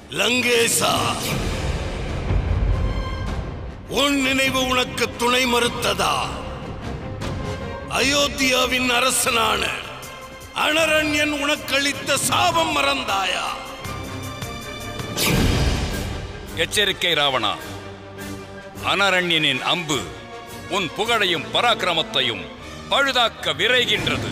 லங்கேசா, உன் நினைவு உனக்கு துணை மறுத்ததா? அயோத்தியாவின் அரசனான அனரண்யன் உனக்களித்த சாபம் மறந்தாயா? எச்சரிக்கை ராவணா, அனரண்யனின் அம்பு உன் புகழையும் பராக்கிரமத்தையும் பழுதாக்க விரைகின்றது.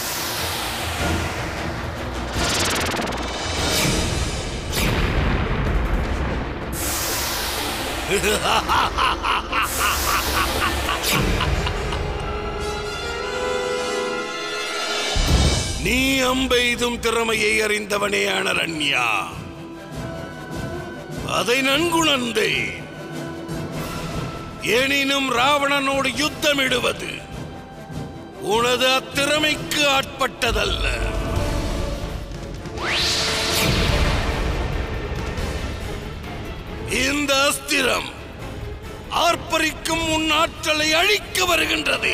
நீ அம்பெய்தும் திறமையை அறிந்தவனே அனரண்யா, அதை நன்குணர்ந்தே. எனினும் ராவணனோடு யுத்தமிடுவது உனது அத்திறமைக்கு ஆட்பட்டதல்ல. இந்த அஸ்திரம் ஆர்ப்பரிக்கும் உன் ஆற்றலை அழிக்க வருகின்றது.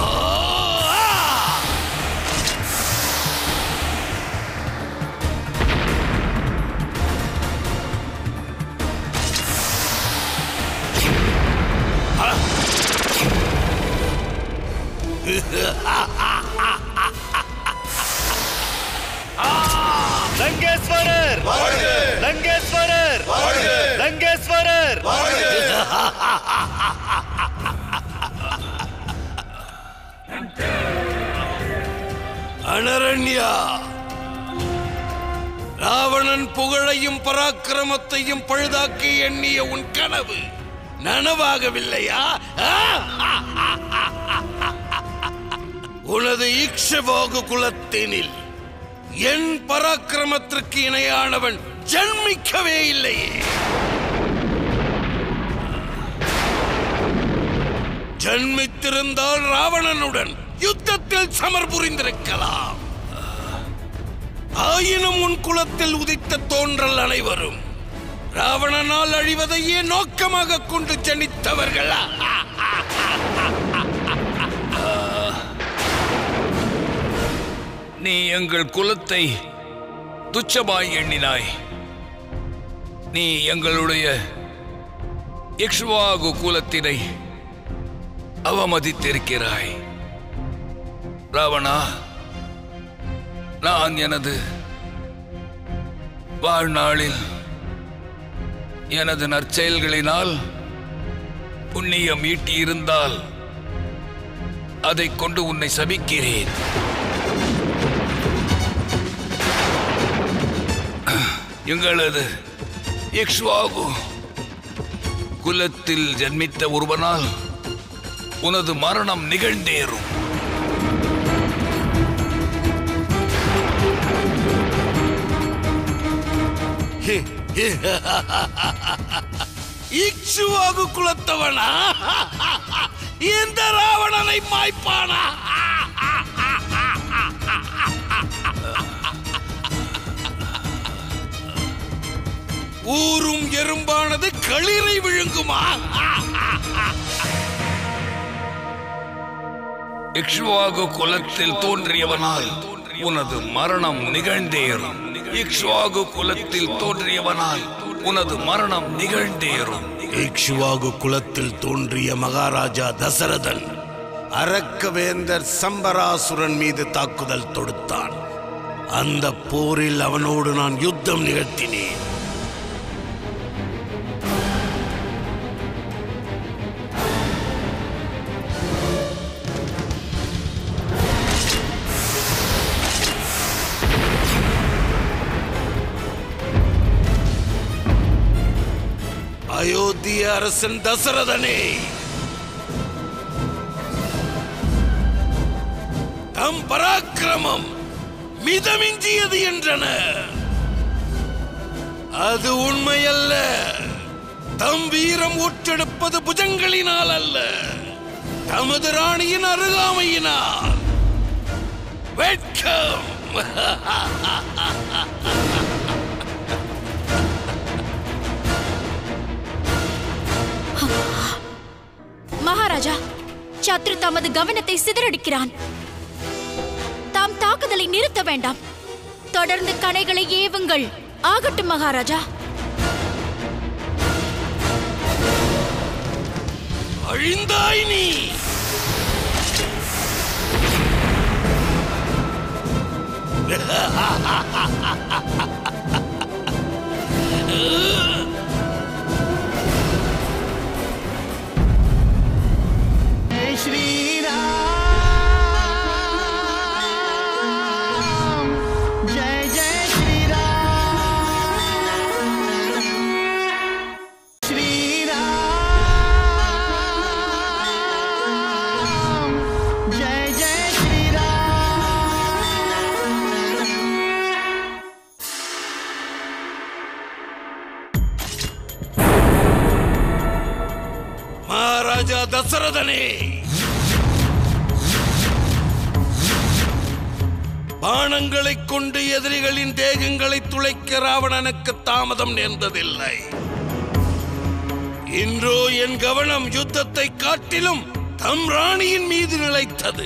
லங்கேஸ்வரர், லங்கேஸ்வரர், லங்கேஸ்வரர். அனரண்யா, ராவணன் புகழையும் பராக்கிரமத்தையும் பழுதாக்கி எண்ணிய உன் கனவு நனவாகவில்லையா? உனது இக்ஷவாகு குலத்தினில் என் பராக்கிரமத்திற்கு இணையானவன் ஜன்மிக்கவே இல்லையே. ஜன்மித்திருந்தால் ராவணனுடன் யுத்தத்தில் சமர் புரிந்திருக்கலாம். ஆயினும் உன் குலத்தில் உதித்த தோன்றல் அனைவரும் ராவணனால் அழிவதையே நோக்கமாக கொண்டு ஜனித்தவர்கள். நீ எங்கள் குலத்தை துச்சமாய் எண்ணினாய். நீ எங்களுடைய இக்ஷ்வாகு குலத்தினை அவமதித்திருக்கிறாய். ராவணா, நான் எனது வாழ்நாளில் எனது நற்செயல்களினால் புண்ணியம் ஈட்டியிருந்தால் அதை கொண்டு உன்னை சபிக்கிறேன். எங்களது இக்ஷ்வாகு குலத்தில் ஜன்மித்த ஒருவனால் உனது மரணம் நிகழ்ந்தேறும். இக்ஷ்வாகு குலத்தவனா இந்த ராவணனை மாய்ப்பானா? ஊரும் எறும்பானது களிரை விழுங்குமா? இக்ஷ்வாகு குலத்தில் தோன்றியவனால் உனது மரணம் நிகழ்ந்தேறும். இக்ஷ்வாகு குலத்தில் தோன்றியவனால் உனது மரணம் நிகழ்ந்தேறும். இக்ஷ்வாகு குலத்தில் தோன்றிய மகாராஜா தசரதன் அரக்கவேந்தர் சம்பராசுரன் மீது தாக்குதல் தொடுத்தான். அந்த போரில் அவனோடு நான் யுத்தம் நிகழ்த்தினேன். அயோத்திய அரசன் தசரதனே, தம் பராக்கிரமம் மிதமிஞ்சியது என்றன. அது உண்மையல்ல. தம் வீரம் ஊற்றெடுப்பது புஜங்களினால் அல்ல, தமது ராணியின் அருகாமையினால். வெட்கம்! மகாராஜா, சத்ரு தமது கவனத்தை சிதறடிக்கிறான். தாம் தாக்குதலை நிறுத்த வேண்டாம். தொடர்ந்து கணைகளை ஏவுங்கள். ஆகட்டும் மகாராஜா. அழிந்தாய் நீ. மகாராஜா தசரதனே, பாணங்களைக் கொண்டு எதிரிகளின் தேகங்களை துளைக்க ராவணனுக்கு தாமதம் நேர்ந்ததில்லை. இன்றோ என் கவனம் யுத்தத்தை காட்டிலும் தம் ராணியின் மீது நிலைத்தது.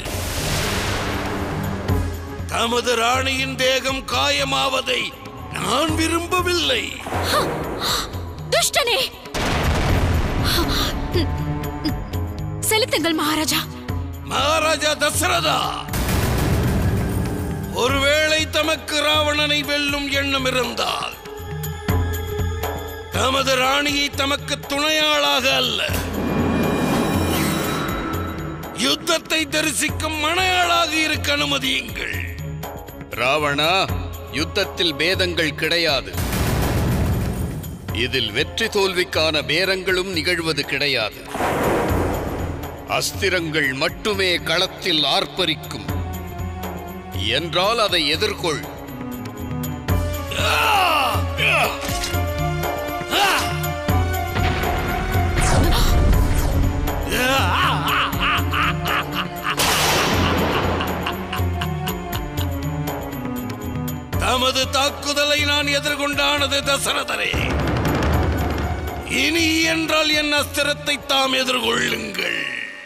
தமது ராணியின் தேகம் காயமாவதை நான் விரும்பவில்லை. துஷ்டனே, செலுத்துங்கள் மகாராஜா. மகாராஜா தசரதா, ஒருவேளை தமக்கு ராவணனை வெல்லும் எண்ணம் இருந்தால் தமது ராணியை தமக்கு துணையாளாக அல்ல, யுத்தத்தை தரிசிக்கும் மனையாளாக இருக்க அனுமதியுங்கள். ராவணா, யுத்தத்தில் பேதங்கள் கிடையாது. இதில் வெற்றி தோல்விக்கான பேரங்களும் நிகழ்வது கிடையாது. அஸ்திரங்கள் மட்டுமே களத்தில் ஆர்ப்பரிக்கும். என்றால் அதை எதிர்கொள். தமது தாக்குதலை நான் எதிர்கொண்டானது தசரதரே. இனி என்றால் என் அஸ்திரத்தை தாம் எதிர்கொள்ளுங்கள்.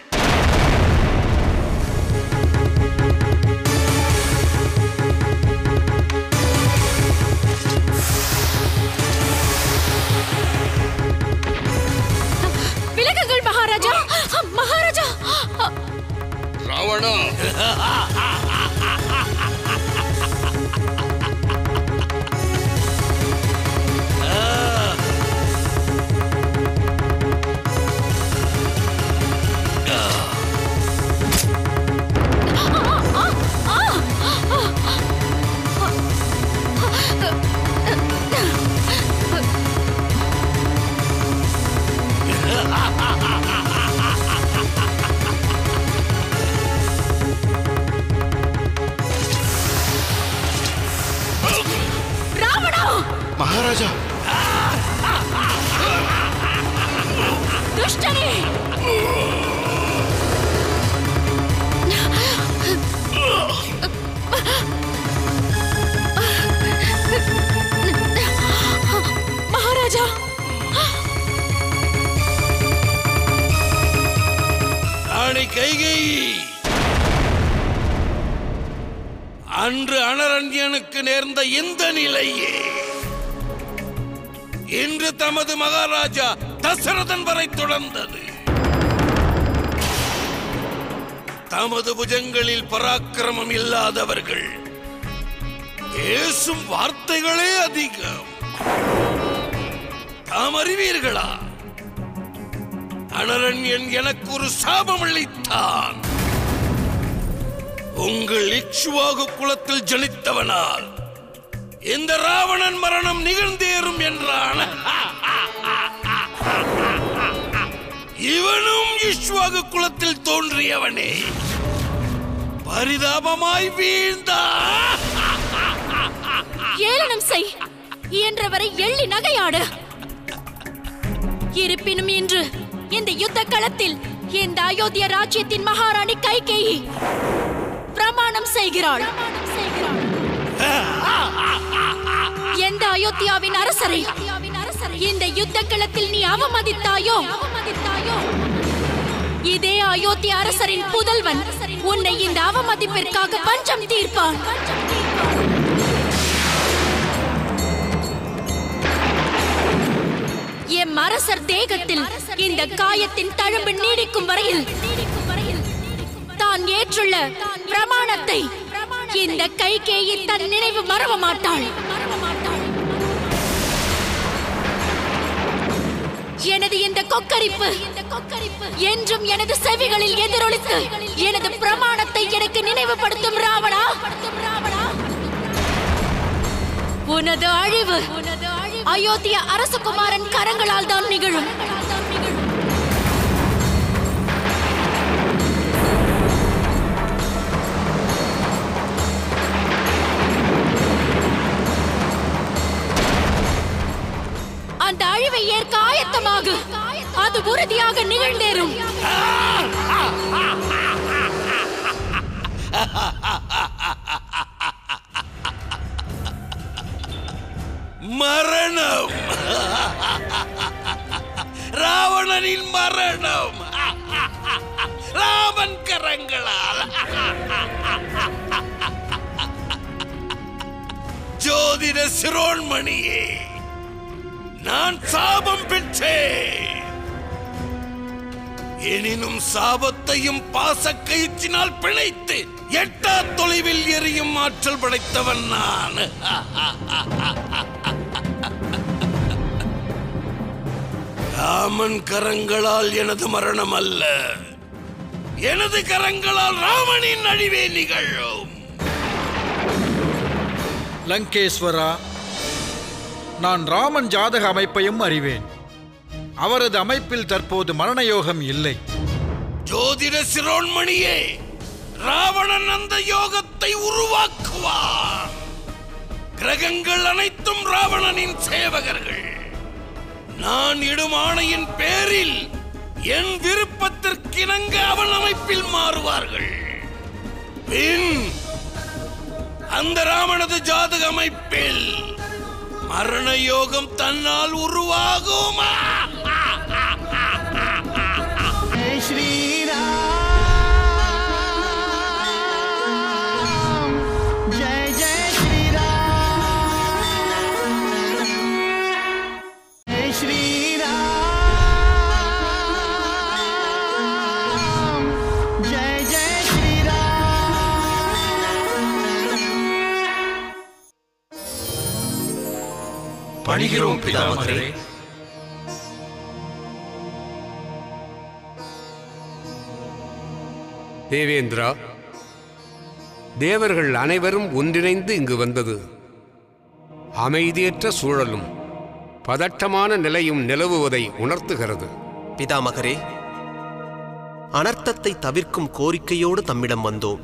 விலகுங்கள் மகாராஜா. மகாராஜா, ராவணா, மகாராஜா, துஷ்டனே, மகாராஜா, ராணி கைகேயி, அன்று அனரண்யனுக்கு நேர்ந்த இந்த நிலையே இன்று தமது மகாராஜா தசரதன் வரை தொடர்ந்தது. தமது புஜங்களில் பராக்கிரமம் இல்லாதவர்கள் பேசும் வார்த்தைகளே அதிகம். தாம் அறிவீர்களா? அனரண்யன் எனக்கு ஒரு சாபம் அளித்தான். உங்கள் இக்ஷ்வாகு குலத்தில் ஜனித்தவனால் இந்த ராவணன் மரணம் நிகழ்ந்தேறும் என்றான். இவனும் இக்ஷ்வாகு குலத்தில் தோன்றியவனே. பரிதாபமாய் வீழ்ந்தான். ஏளனம் செய், இயன்றவரை எள்ளி நகையாடு. இருப்பினும் இன்று இந்த யுத்த களத்தில் இந்த அயோத்திய ராஜ்யத்தின் மகாராணி கைகேயி பிரமாணம் செய்கிறாள். எந்த அயோத்தியாவின் அரசரை இந்த யுத்த களத்தில் நீ அவமதித்தாயோ, இதே அயோத்திய அரசரின் புதல்வன் உன்னை இந்த அவமதிப்பிற்காக பஞ்சம் தீர்ப்பான். எம் அரசர் தேகத்தில் இந்த காயத்தின் தழும்பு நீடிக்கும் வரையில் தான் ஏற்றுள்ள பிரமாணத்தை இந்த கைகேயி தன் நினைவு மறவ மாட்டாள். எனது இந்த கொக்கரிப்பு என்றும் எனது செவிகளில் எதிரொலித்து எனது பிரமாணத்தை எனக்கு நினைவுபடுத்தும் ராவணா, உனது அழிவு அயோத்திய அரசகுமாரன் கரங்களால் தான் நிகழும். அந்த அழிவை ஏற்க ஆயத்தமாக, அது உறுதியாக நிகழ்ந்தேறும். மரணம், ராவணனின் மரணம் ராமன் கரங்களால். ஜோதிட சிரோன்மணியே, நான் சாபம் பெற்றேன். எனினும் சாபத்தையும் பாசக்கயிற்றினால் பிணைத்து எட்டா தொலைவில் எரியும் ஆற்றல் படைத்தவன் நான். ராமன் கரங்களால் எனது மரணம் அல்ல, எனது கரங்களால் ராமனின் அழிவே நிகழும். லங்கேஸ்வரா, நான் ராமன் ஜாதக அமைப்பையும் அறிவேன். அவரது அமைப்பில் தற்போது மரணயோகம் இல்லை. ஜோதிட சிரோன்மணியே, ராவணன் அந்த யோகத்தை உருவாக்குவான். கிரகங்கள் அனைத்தும் ராவணனின் சேவகர்கள். நான் இடும் ஆணையின் பேரில் என் விருப்பத்திற்கிணங்க அவன் அமைப்பில் மாறுவார்கள். பின் அந்த ராவணது ஜாதக அமைப்பில் மரண யோகம் தன்னால் உருவாகுமா? பணிகிறோம் பிதாமகரே. தேவேந்திரா, தேவர்கள் அனைவரும் ஒன்றிணைந்து இங்கு வந்தது அமைதியற்ற சூழலும் பதட்டமான நிலையும் நிலவுவதை உணர்த்துகிறது. பிதாமகரே, அனர்த்தத்தை தவிர்க்கும் கோரிக்கையோடு தம்மிடம் வந்தோம்.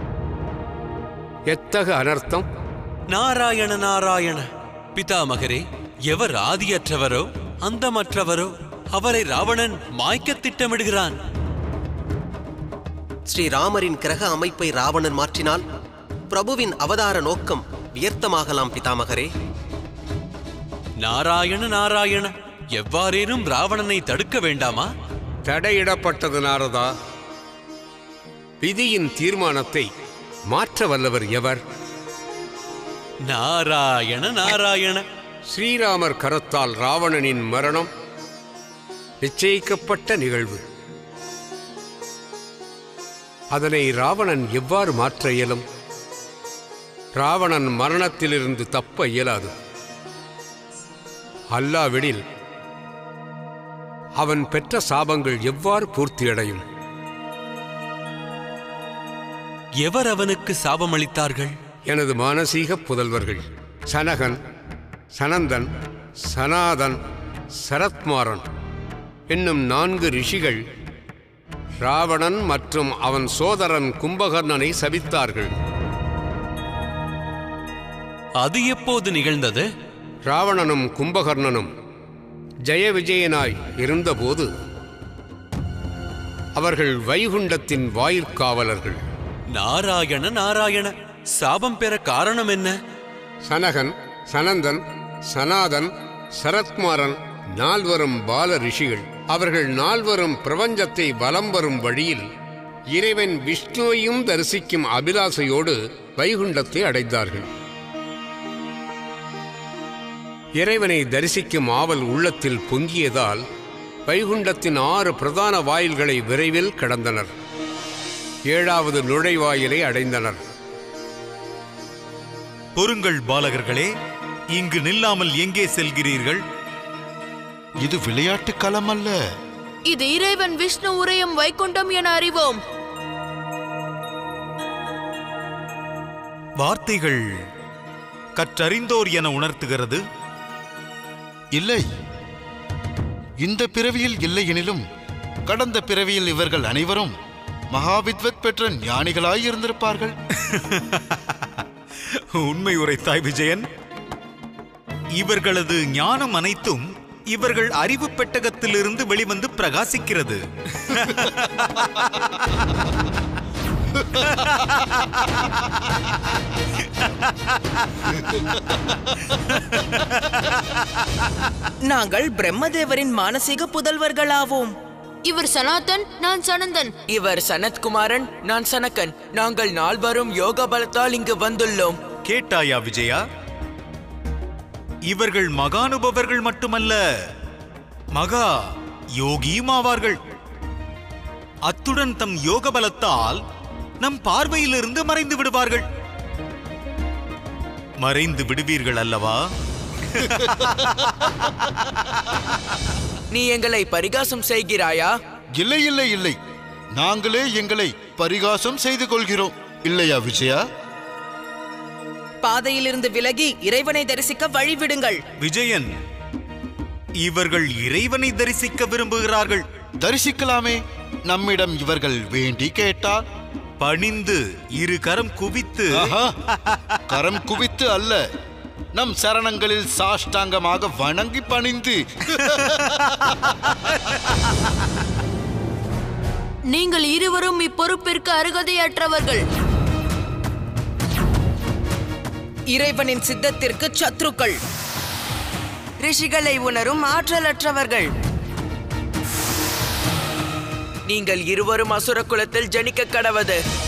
எத்தகு அனர்த்தம்? நாராயண நாராயண. பிதாமகரே, எவர் ஆதியற்றவரோ அந்தமற்றவரோ அவரை ராவணன் மாய்க்க திட்டமிடுகிறான். ஸ்ரீராமரின் கிரக அமைப்பை ராவணன் மாற்றினால் பிரபுவின் அவதார நோக்கம் வியர்த்தமாகலாம். பிதாமகரே, நாராயண நாராயண. எவ்வாறேனும் ராவணனை தடுக்க வேண்டாமா? தடையிடப்பட்டது நாரதா. விதியின் தீர்மானத்தை மாற்ற வல்லவர் எவர்? நாராயண நாராயண. ஸ்ரீராமர் கரத்தால் ராவணனின் மரணம் நிச்சயிக்கப்பட்ட நிகழ்வு. அதனை ராவணன் எவ்வாறு மாற்ற இயலும்? ராவணன் மரணத்திலிருந்து தப்ப இயலாது. அல்லாவிடில் அவன் பெற்ற சாபங்கள் எவ்வாறு பூர்த்தியடையும்? எவர் அவனுக்கு சாபமளித்தார்கள்? எனது மானசீக புதல்வர்கள் சனகன், சனந்தன், சனாதன், சரத்மாரன் என்னும் 4 ரிஷிகள் ராவணன் மற்றும் அவன் சோதரன் கும்பகர்ணனை சபித்தார்கள். அது எப்போது நிகழ்ந்தது? ராவணனும் கும்பகர்ணனும் ஜெய விஜயனாய் இருந்தபோது அவர்கள் வைகுண்டத்தின் வாயிற்காவலர்கள். நாராயண நாராயண. சாபம் பெற காரணம் என்ன? சனகன், சனந்தன், சனாதன், சரத்மாரன் 4 பால ரிஷிகள். அவர்கள் 4 பிரபஞ்சத்தை வலம் வரும் வழியில் இறைவன் விஷ்ணுவையும் தரிசிக்கும் அபிலாசையோடு வைகுண்டத்தை அடைந்தார்கள். இறைவனை தரிசிக்கும் ஆவல் உள்ளத்தில் பொங்கியதால் வைகுண்டத்தின் 6 பிரதான வாயில்களை விரைவில் கடந்தனர். 7வது நுழைவாயிலை அடைந்தனர். பொறுங்கள் பாலகர்களே, இங்கு நில்லாமல் எங்கே செல்கிறீர்கள்? இது விளையாட்டு களம் அல்ல. இது இறைவன் விஷ்ணு உரையும் வைகுண்டம் என அறிவோம். வார்த்தைகள் கற்றறிந்தோர் என உணர்த்துகிறது. இல்லை, இந்த பிறவியில் இல்லை எனிலும் கடந்த பிறவியில் இவர்கள் அனைவரும் மகாவித்வத் பெற்ற ஞானிகளாய் இருந்திருப்பார்கள். உண்மை உரைத்தாய் விஜயன். இவர்களது ஞானம் அனைத்தும் இவர்கள் அறிவு பெட்டகத்திலிருந்து வெளிவந்து பிரகாசிக்கிறது. நாங்கள் பிரம்மதேவரின் மானசீக புதல்வர்களாவோம். இவர் சனாதன், நான் சனந்தன். இவர் சனத்குமாரன், நான் சனக்கன். நாங்கள் 4 யோக பலத்தால் இங்கு வந்துள்ளோம். கேட்டாயா விஜயா? இவர்கள் மகானுபவர்கள் மட்டுமல்ல, மகா யோகியும் ஆவார்கள். அத்துடன் தம் யோக பலத்தால் நம் பார்வையிலிருந்து மறைந்து விடுவார்கள். மறைந்து விடுவீர்கள் அல்லவா? நீ எங்களை பரிகாசம் செய்கிறாயா? இல்லை இல்லை இல்லை, நாங்களே எங்களை பரிகாசம் செய்து கொள்கிறோம். இல்லையா விஜயா? பாதையிலிருந்து விலகி இறைவனை தரிசிக்க வழிவிடுங்கள். விஜயன், இவர்கள் இறைவனை தரிசிக்க விரும்புகிறார்கள். தரிசிக்கலாமே. நம்மிடம் இவர்கள் வேண்டி கேட்டால் பணிந்து 2 கரம் குவித்து. கரம் குவித்து அல்ல, நம் சரணங்களில் சாஷ்டாங்கமாக வணங்கி பணிந்து. நீங்கள் இருவரும் இப்பொறுப்பிற்கு அருகதையற்றவர்கள். இறைவனின் சித்தத்திற்கு சத்ருக்கள். ரிஷிகளை உணரும் ஆற்றலற்றவர்கள். நீங்கள் இருவரும் அசுர குலத்தில் ஜனிக்க கடவது.